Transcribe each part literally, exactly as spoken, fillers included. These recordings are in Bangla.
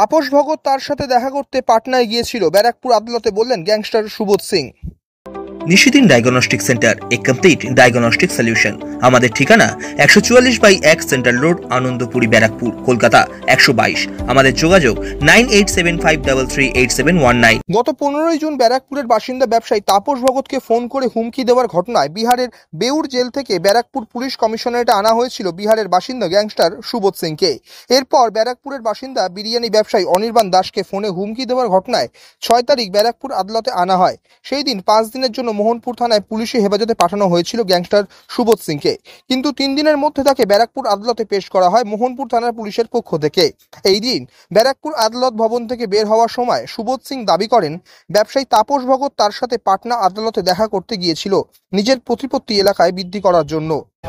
তাপস ভগত তার সাথে দেখা করতে পাটনায় গিয়েছিল, ব্যারাকপুর আদালতে বললেন gangster Subodh Singh. Nishidin diagnostic centre, a complete diagnostic solution. আমাদের ঠিকানা একশো চুয়াল্লিশ বাই এক সেন্ট্রাল রোড, আনন্দপুরি, ব্যারাকপুর, কলকাতা একশো বাইশ। আমাদের যোগাযোগ nine eight seven five three three eight seven one nine. গত পনেরোই জুন ব্যারাকপুরের বাসিন্দা ব্যবসায়ী তাপস ভগতকে ফোন করে হুমকি দেওয়ার ঘটনায় বিহারের বেউর জেল থেকে ব্যারাকপুর পুলিশ কমিশনারেটে আনা হয়েছিল বিহারের বাসিন্দা গ্যাংস্টার সুবোধ সিংকে। এরপর ব্যারাকপুরের বাসিন্দা বিরিয়ানি ব্যবসায়ী অনির্বাণ দাসকে ফোনে হুমকি দেওয়ার ঘটনায় ছয় তারিখ ব্যারাকপুর আদালতে আনা হয়। সেই দিন পাঁচ দিনের জন্য মোহনপুর থানায় পুলিশি হেফাজতে পাঠানো হয়েছিল গ্যাংস্টার সুবোধ সিংকে, কিন্তু তিন দিনের মধ্যে তাকে ব্যারাকপুর আদালতে পেশ করা হয় মোহনপুর থানার পুলিশের পক্ষ থেকে। এই দিন ব্যারাকপুর আদালত ভবন থেকে বের হওয়ার সময় সুবোধ সিং দাবি করেন ব্যবসায়ী তাপস ভগত তার সাথে পাটনা আদালতে দেখা করতে গিয়েছিল নিজের প্রতিপত্তি এলাকায় বৃদ্ধি করার জন্য।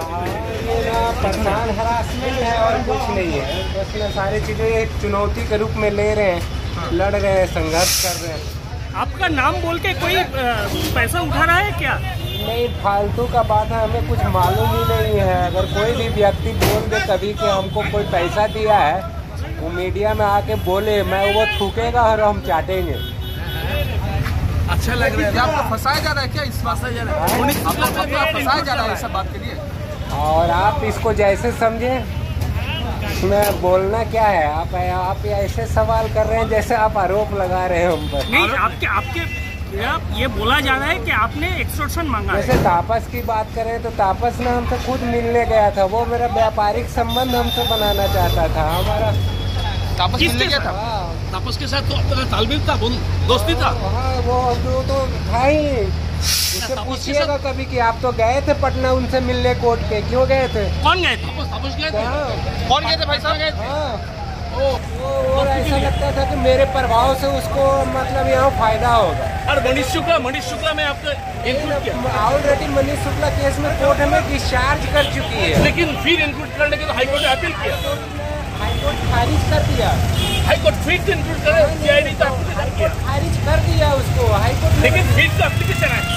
आपका नाम बोल के कोई पैसा उठा रहा है क्या? नहीं, फालतू का बात है, हमें कुछ मालूम ही नहीं है। अगर कोई भी व्यक्ति बोल दे कभी कि हमको कोई पैसा दिया है, वो मीडिया में आके बोले, मैं वो थूकेगा और हम चाटेंगे। अच्छा लग रहा है आपको फंसाया जा रहा है क्या? इस फंसाया जा रहा है फंसाया जा रहा है सब बात के लिए, और आप इसको जैसे समझे, इसमें बोलना क्या है? आप आप ऐसे सवाल कर रहे हैं जैसे आप आरोप लगा रहे हैं हम पर। नहीं, आपके आपके ये बोला जा रहा है कि आपने एक्सटॉर्शन मांगा है। जैसे तापस की बात करें तो तापस ने हमसे खुद मिलने गया था, वो मेरा व्यापारिक संबंध हमसे बनाना चाहता था। हमारा तापस मिलने गया था, तापस के साथ तो आपका तालमेल था, दोस्ती था। हाँ, वो वो तो था ही। उससे पूछिएगा कभी कि आप तो गए थे पटना उनसे मिलने कोर्ट पे, क्यों गए थे? कौन गए थे? तापस गए थे। कौन गए थे भाई साहब? गए थे। हाँ, और ऐसा लगता था कि मेरे प्रभाव से उसको मतलब यहाँ फायदा होगा। और मनीष शुक्ला मनीष शुक्ला में आपको इंक्लूड किया? ऑलरेडी मनीष शुक्ला केस में कोर्ट हमें डिस्चार्ज कर चुकी है, लेकिन फिर इंक्लूड करने के तो हाईकोर्ट ने अपील किया, हाईकोर्ट खारिज कर दिया। हाईकोर्ट फिर से इंक्लूड करे, सीआईडी तो एप्लीकेशन किया, खारिज कर दिया उसको हाईकोर्ट, लेकिन फिर से एप्लीकेशन है।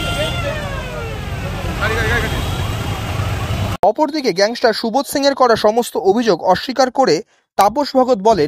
অপরদিকে গ্যাংস্টার সুবোধ সিং এর করা সমস্ত অভিযোগ অস্বীকার করে তাপস ভগত বলেন,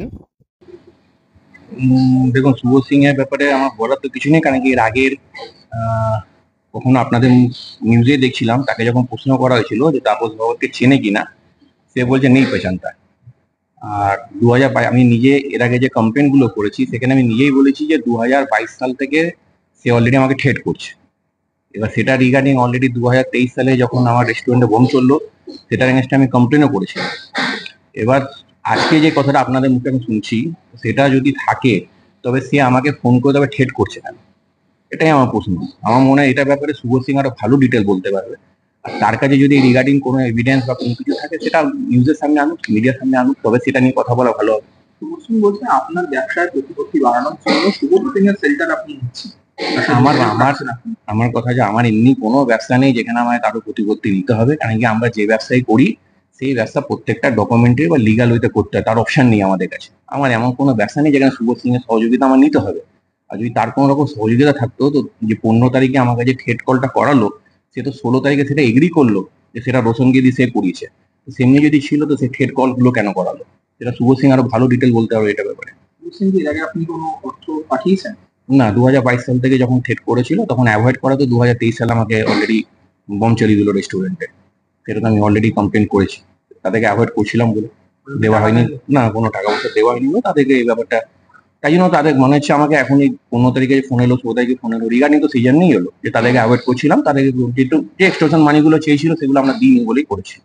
দেখুন, সুবোধ সিং এর ব্যাপারে আমার বলার তো কিছু নেই, কারণ কি এর আগের কখনো আপনাদের নিউজে দেখছিলাম, তাকে যখন প্রশ্ন করা হয়েছিল যে তাপস ভগতকে চেনে কিনা, সে বলছে নেই পেছানটা। আর দু হাজার আমি নিজে এর আগে যে কমপ্লেন গুলো করেছি সেখানে আমি নিজেই বলেছি যে দু হাজার বাইশ সাল থেকে সে অলরেডি আমাকে ঠেট করছে। এবার সেটা রিগার্ডিং অলরেডি দু হাজার তেইশ সালে যখন আমার রেস্টুরেন্টে বোম চললো, সেটার এগেনস্টে আমি কমপ্লেনও করেছিলাম। এবার আজকে যে কথাটা আপনাদের মুখে আমি শুনছি, সেটা যদি থাকে তবে সে আমাকে ফোন করে তবে ঠেট করছে কেন, এটাই আমার প্রশ্ন। আমার মনে হয় এটার ব্যাপারে সুবোধ সিং আরো ভালো ডিটেল বলতে পারবে। আর তার কাছে যদি রিগার্ডিং কোনো এভিডেন্স বা কোনো কিছু থাকে সেটা নিউজের সামনে আনুক, মিডিয়ার সামনে আনুক, তবে সেটা নিয়ে কথা বলা ভালো হবে। সুবোধ সিং বলছে আপনার ব্যবসায় প্রতিপত্তি বাড়ানোর জন্য সুবোধ সিং এর সেল্টার আপনি নিচ্ছেন। আমার আমার আমার কথা যে আমার এমনি কোনো ব্যবসা নেই যেখানে আমায় কারো প্রতিপত্তি নিতে হবে, কারণ কি আমরা যে ব্যবসায় করি সেই ব্যবসা প্রত্যেকটা ডকুমেন্টারি বা লিগাল ওয়েতে করতে হয়, তার অপশন নেই আমাদের কাছে। আমার এমন কোনো ব্যবসা নেই যেখানে সুবোধ সিং এর সহযোগিতা আমার নিতে হবে। আর যদি তার কোনো রকম সহযোগিতা থাকতো, তো যে পনেরো তারিখে আমার কাছে ঠেট কলটা করালো, সে তো ষোলো তারিখে সেটা এগ্রি করলো যে সেটা রোশনকে দিয়ে সে করিয়েছে। সেমনি যদি ছিল তো সে ঠেট কল গুলো কেন করালো, সেটা সুবোধ সিং আরো ভালো ডিটেল বলতে হবে এটা ব্যাপারে। সুবোধ সিং এর আগে আপনি কোনো অর্থ পাঠিয়েছেন? না, দু হাজার বাইশ সাল থেকে যখন ঠেট করেছিল তখন অ্যাভয়েড করা, তো দু হাজার তেইশ সালে আমাকে অলরেডি বম চালিয়ে দিল রেস্টুরেন্টে, সেটা তো আমি অলরেডি কমপ্লেন করেছি। তাদেরকে অ্যাভয়েড করছিলাম বলে দেওয়া হয়নি, না কোনো টাকা পয়সা দেওয়া হয়নি তাদেরকে এই ব্যাপারটা। তাই জন্য তাদের মনে হচ্ছে আমাকে এখন এই পনেরো তারিখে ফোন এলো, ষোলো তারিখে ফোন এলো, রিগার্ডিং তো সিজন নেই হলো যে তাদেরকে অ্যাভয়েড করছিলাম, তাদেরকে যেহেতু যে এক্সটর্শন মানিগুলো চেয়েছিল সেগুলো আমরা দিইনি বলেই করেছি।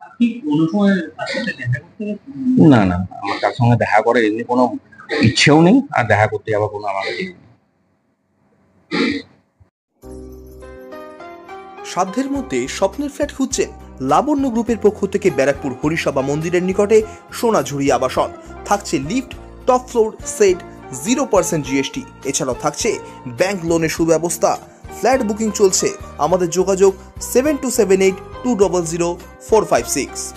না না, আমার তার সঙ্গে দেখা করার এমনি কোনো ইচ্ছেও নেই, আর দেখা করতে যাওয়া কোনো আমার কাছে। সাধ্যের মধ্যে স্বপ্নের ফ্ল্যাট খুঁজছেন? লাবণ্য গ্রুপের পক্ষ থেকে ব্যারাকপুর হরিসভা মন্দিরের নিকটে সোনাঝুরি আবাসন থাকছে lift, top floor, set, zero percent GST, এছাড়াও থাকছে ব্যাংক লোনের সুব্যবস্থা। ফ্ল্যাট বুকিং চলছে, আমাদের যোগাযোগ seven two seven eight two double zero four five six.